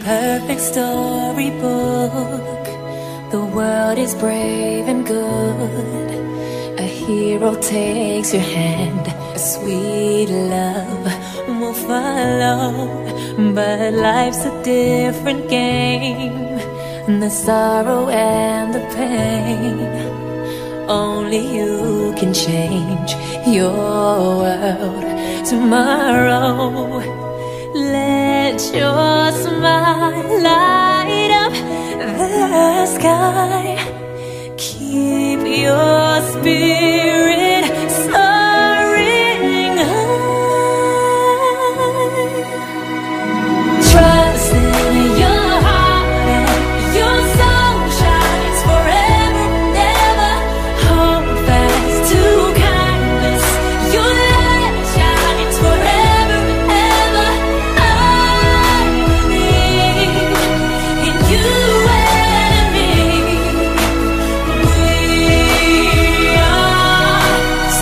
perfect storybook. The world is brave and good. A hero takes your hand. A sweet love will follow. But life's a different game. The sorrow and the pain, only you can change your world tomorrow. Let your smile light up the sky. Keep your spirit soaring high. Trust in your heart and your soul shines forever and ever. Hold fast to kindness. Your light shines forever and ever. I believe in you and me. We are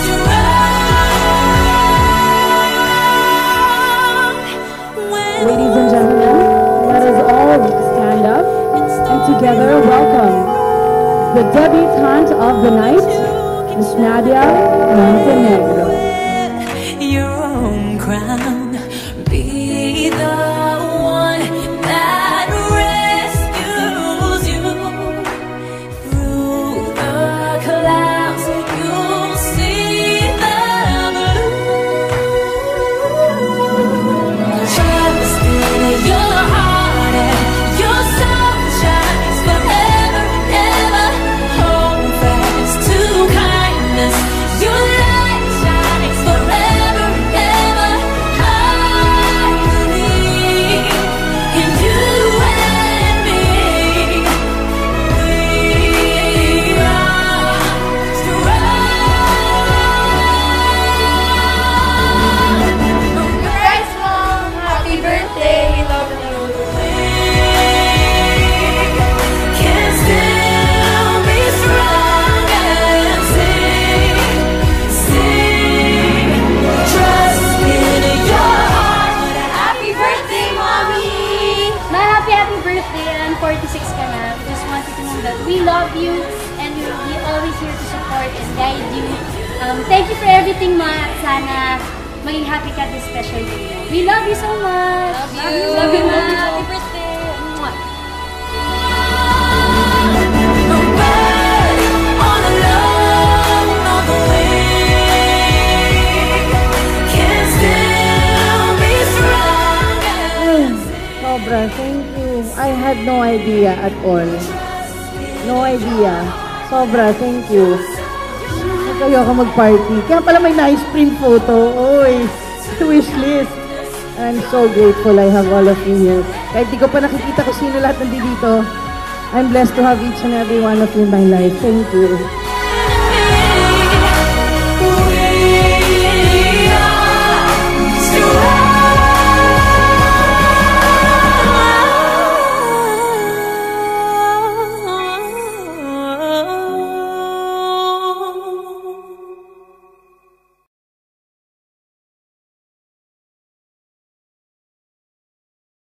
strong. Ladies and gentlemen, let us all stand up and together welcome the debutante of the night, Miss Nadia Montenegro. Your own crown, be the one that rescues you. Through the clouds, you'll see the blue. Trust in your heart and your soul shines forever and ever. Hold fast to kindness. Your light shines forever and ever. I believe in you and me. We are strong. Guys, Mom, happy birthday! We love you. Can still be strong and sing. Trust in your heart. Happy birthday, Mommy! Happy birthday, and 46 ka na. We just wanted to know that we love you and we will be always here to support and guide you. Thank you for everything, Ma. Sana maging happy ka this special day. We love you so much. Love you. Love you, Ma. Happy birthday! Mwah. No bird all alone on the wing can still be strong and Sobra, thank you. I had no idea at all. No idea. Sobra, thank you. Kayo ako mag-party. Kaya pala may nice print photo. Oy, wish list. I'm so grateful I have all of you here. Kahit di ko pa nakikita kung sino lahat nandito. I'm blessed to have each and every one of you in my life. Thank you.